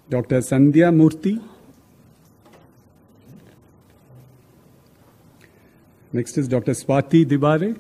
Dr. Sandhya Murthy. Next is Dr. Swati Dibare.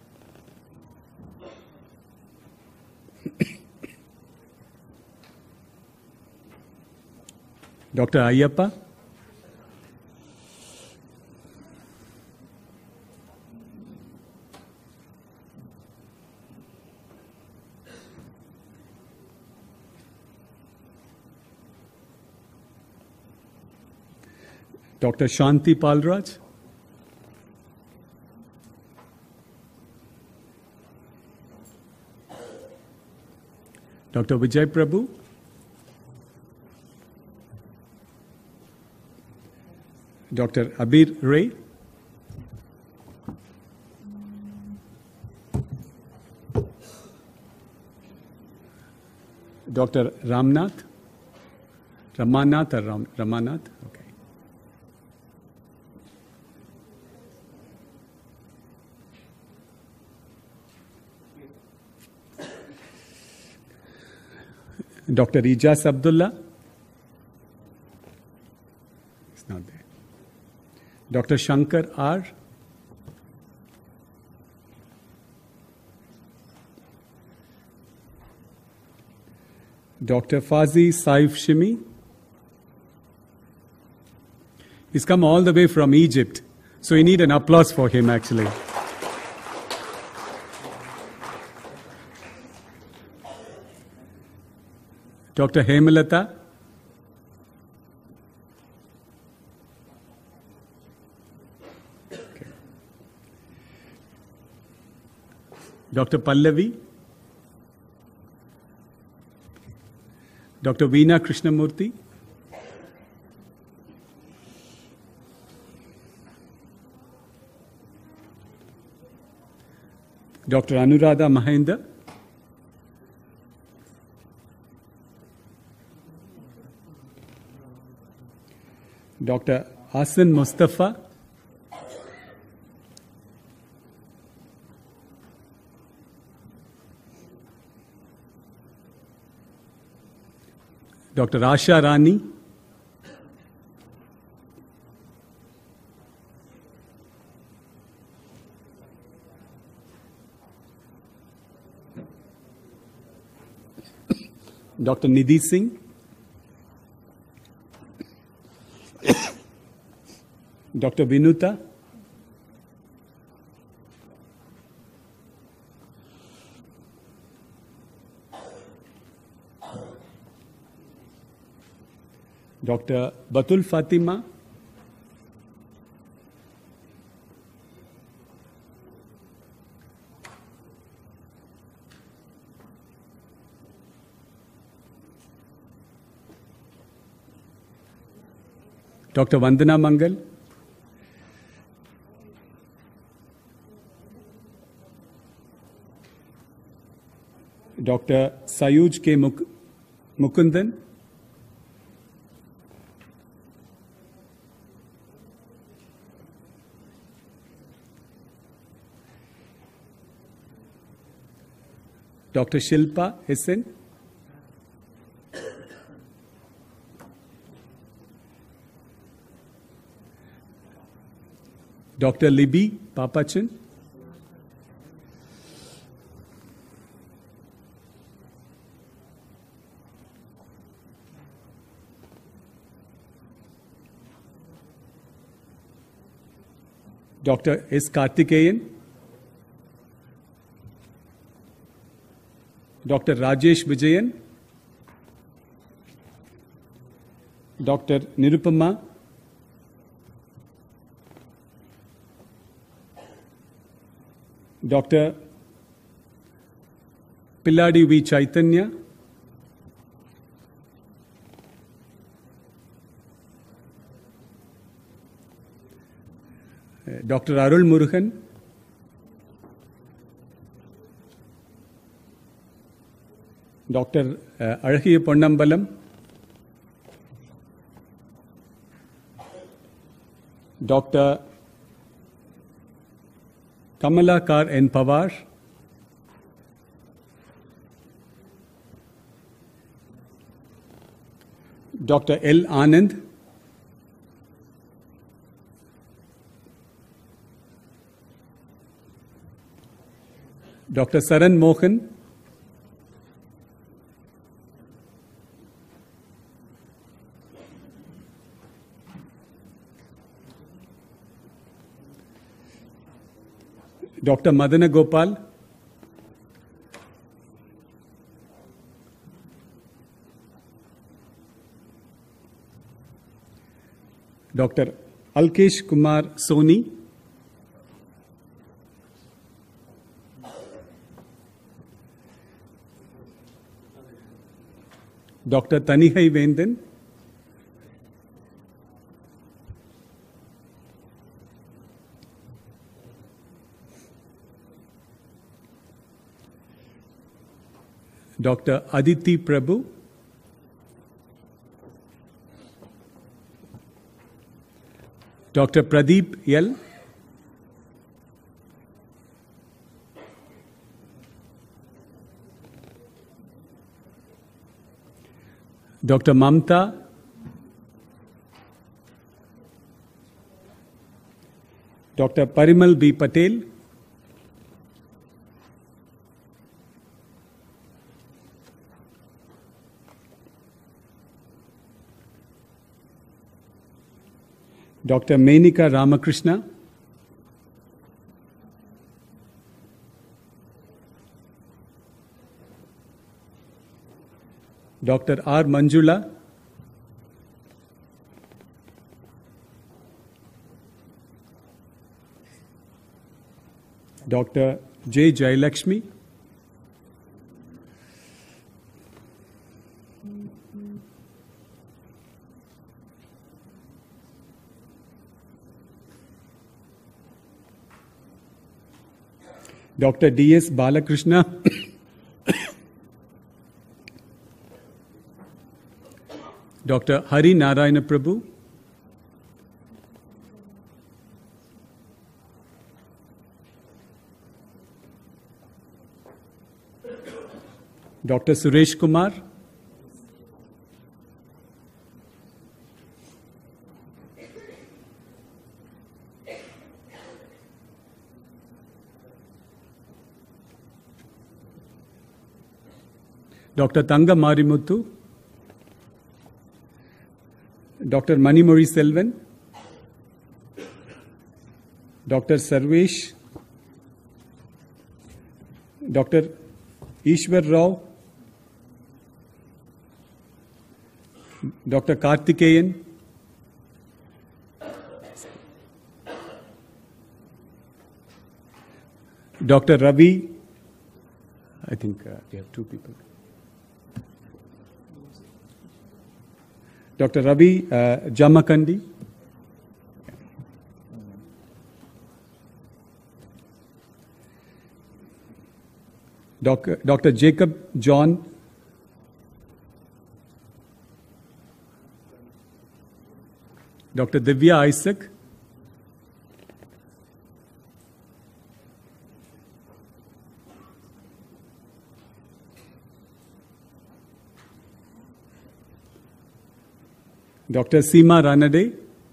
Dr. Ayyappa. Dr. Shanti Palraj. Dr. Vijay Prabhu. Dr. Abir Ray. Dr. Ramnath. Ramanath or Ramanath? Okay. Dr. Ijaz Abdullah. It's not there. Dr. Shankar R. Dr. Fazi Saif Shimi. He's come all the way from Egypt, so we need an applause for him actually. Dr. Hemalata. Okay. Dr. Pallavi. Dr. Veena Krishnamurthy. Dr. Anuradha Mahendra. Dr. Hassan Mustafa. Dr. Asha Rani. Dr. Nidhi Singh. Dr. Vinuta. Dr. Batul Fatima. Dr. Vandana Mangal. Dr. Sayuj K. Mukundan. Dr. Shilpa Hessen. Dr. Libby Papachan. Dr. S. Karthikeyan. Dr. Rajesh Vijayan. Dr. Nirupama. Dr. Pilladi V. Chaitanya. Dr. Arul Murugan. Dr. Azhagiya Ponnambalam. Dr. Kamalakar N. Pawar. Dr. L. Anand, Dr. Saran Mohan, Dr. Madana Gopal, Dr. Alkesh Kumar Soni, Dr. Tanihai Vendan, Dr. Aditi Prabhu, Dr. Pradeep L, Dr. Mamta, Dr. Parimal B. Patel, Dr. Menika Ramakrishna, Dr. R. Manjula, Dr. J. Jailakshmi, Dr. D.S. Balakrishna, Dr. Hari Narayana Prabhu, Dr. Suresh Kumar, Dr. Tanga Marimuthu, Dr. Manimori Selvan, Dr. Sarvesh, Dr. Ishwar Rao, Dr. Karthikeyan, Dr. Ravi, I think we have two people. Dr. Ravi Jamakandi, Dr. Jacob John, Dr. Divya Isaac, Dr. Seema Ranade,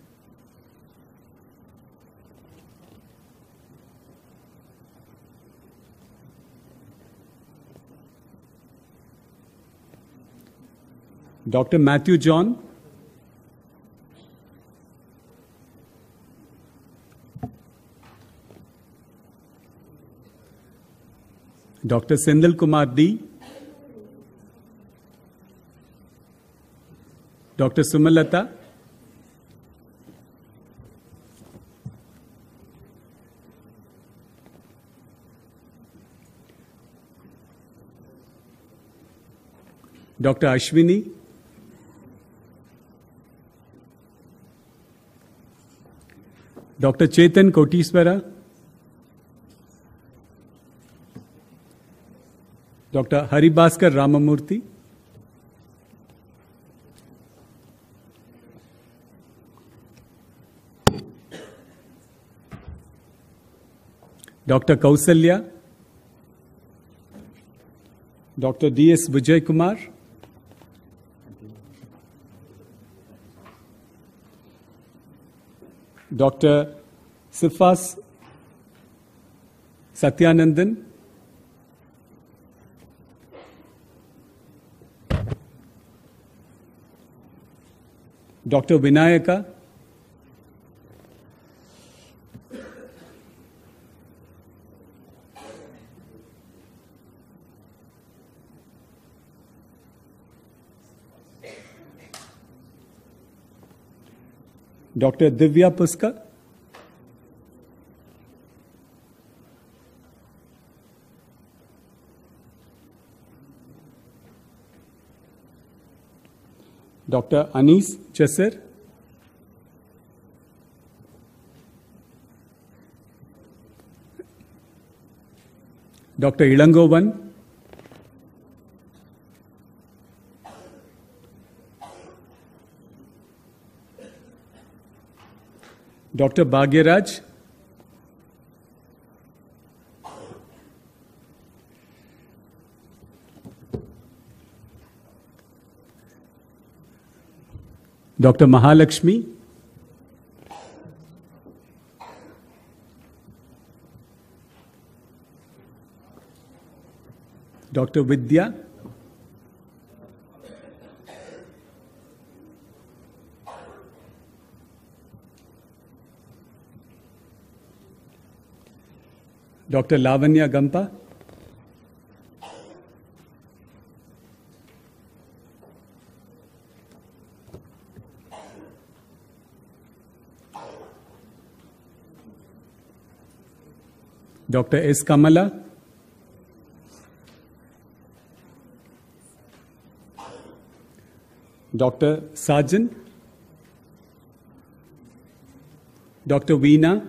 Dr. Matthew John, Dr. Sendil Kumar D, Dr. Sumalata, Dr. Ashwini, Dr. Chetan Kotiswara, Dr. Haribhaskar Ramamurthy, Dr. Kausalya, Dr. D.S. Vijay Kumar, Dr. Sifas Satyanandan, Dr. Vinayaka, Dr. Divya Puska, Dr. Anis Chesser, Dr. Ilangovan, Dr. Bhagyaraj, Dr. Mahalakshmi, Dr. Vidya, Dr. Lavanya Gampa, Dr. S. Kamala, Dr. Sajan, Dr. Veena,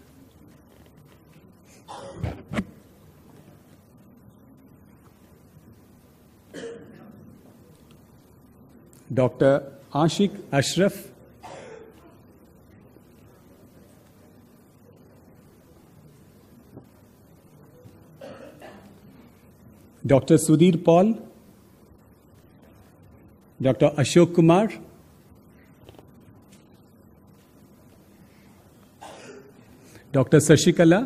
Dr. Ashik Ashraf, Dr. Sudhir Paul, Dr. Ashok Kumar, Dr. Sashikala,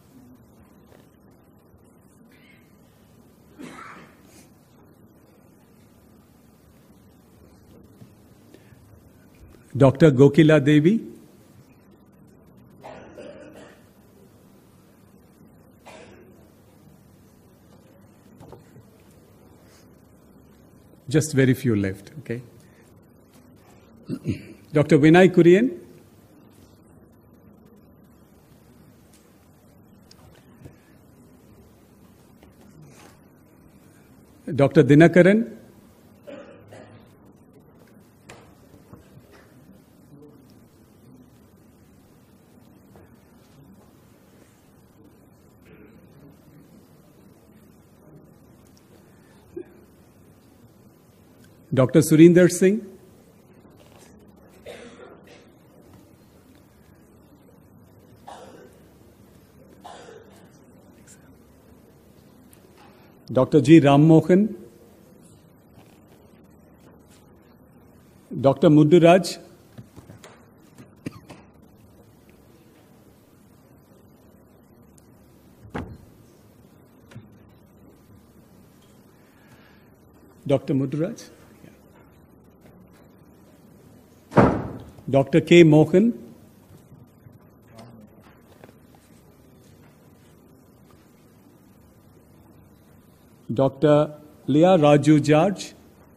Dr. Gokila Devi, just very few left, okay? Dr. Vinay Kurian, Dr. Dinakaran, Dr. Surinder Singh, Dr. G. Ram Mohan, Dr. Muduraj, Dr. Muduraj, Dr. K. Mohan, Dr. Leah Raju George,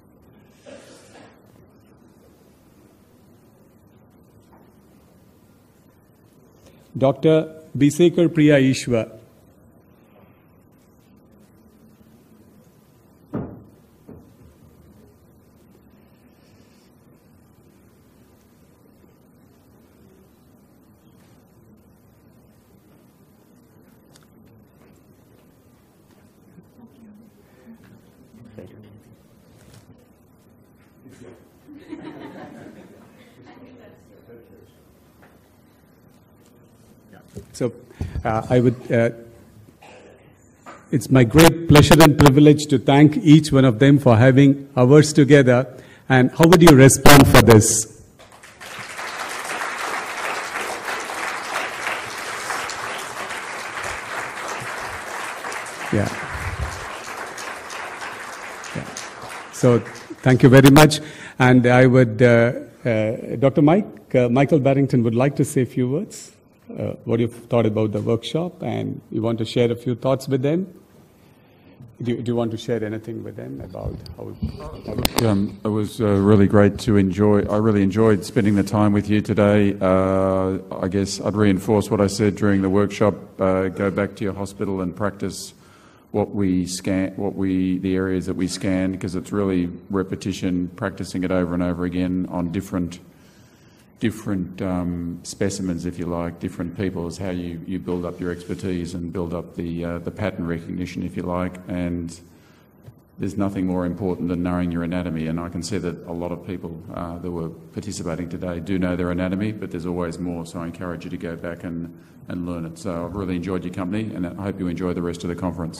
Dr. Bisekar Priya Ishwa, So it's my great pleasure and privilege to thank each one of them for having hours together. And how would you respond for this? Yeah. Yeah. So thank you very much. And I would, Dr. Michael Barrington would like to say a few words. What you've thought about the workshop, and you want to share a few thoughts with them. Do you want to share anything with them about how? It was really great to enjoy. I really enjoyed spending the time with you today. I guess I'd reinforce what I said during the workshop. Go back to your hospital and practice what we scan, the areas that we scan, because it's really repetition, practicing it over and over again on different specimens, if you like, different people, is how you build up your expertise and build up the pattern recognition, if you like. And there's nothing more important than knowing your anatomy. And I can see that a lot of people that were participating today do know their anatomy, but there's always more. So I encourage you to go back and learn it. So I've really enjoyed your company, and I hope you enjoy the rest of the conference.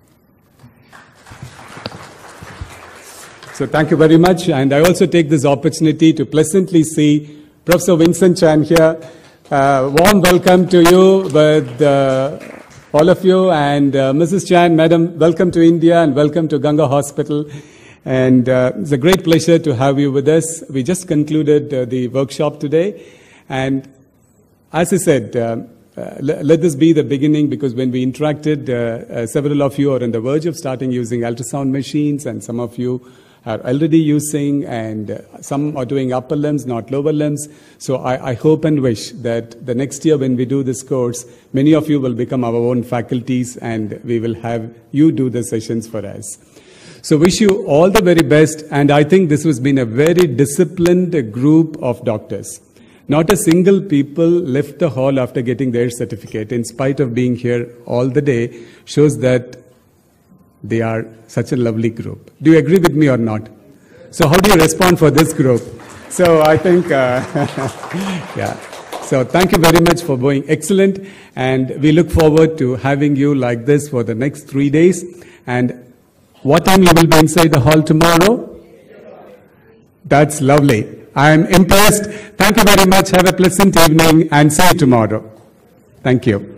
So thank you very much. And I also take this opportunity to pleasantly see Professor Vincent Chan here. Warm welcome to you with all of you. And Mrs. Chan, Madam, welcome to India and welcome to Ganga Hospital. And it's a great pleasure to have you with us. We just concluded the workshop today. And as I said, let this be the beginning, because when we interacted, several of you are on the verge of starting using ultrasound machines, and some of you are already using, and some are doing upper limbs, not lower limbs. So I hope and wish that the next year when we do this course, many of you will become our own faculties, and we will have you do the sessions for us. So wish you all the very best, and I think this has been a very disciplined group of doctors. Not a single people left the hall after getting their certificate, in spite of being here all the day, shows that they are such a lovely group. Do you agree with me or not? So how do you respond for this group? So I think, yeah. So thank you very much for being excellent. And we look forward to having you like this for the next 3 days. And what time you will be inside the hall tomorrow? That's lovely. I'm impressed. Thank you very much. Have a pleasant evening and see you tomorrow. Thank you.